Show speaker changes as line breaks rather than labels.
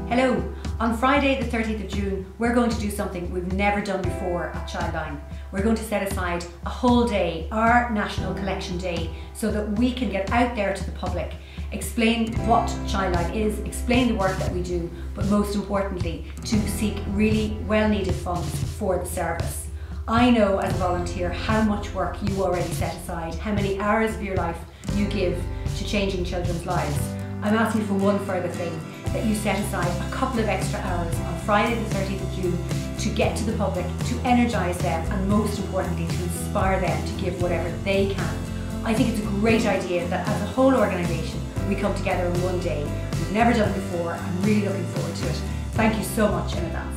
Hello, on Friday the 30th of June we're going to do something we've never done before at Childline. We're going to set aside a whole day, our National Collection Day, so that we can get out there to the public, explain what Childline is, explain the work that we do, but most importantly to seek really well needed funds for the service. I know as a volunteer how much work you already set aside, how many hours of your life you give to changing children's lives. I'm asking for one further thing, that you set aside a couple of extra hours on Friday the 30th of June to get to the public, to energise them and most importantly to inspire them to give whatever they can. I think it's a great idea that as a whole organisation we come together in one day. We've never done it before. I'm really looking forward to it. Thank you so much in advance.